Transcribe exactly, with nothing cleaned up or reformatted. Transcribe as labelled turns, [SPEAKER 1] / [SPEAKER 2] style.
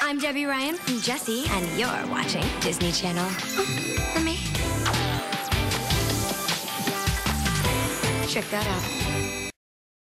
[SPEAKER 1] I'm Debbie Ryan from Jessie, and you're watching Disney Channel. Oh, for me. Check that out.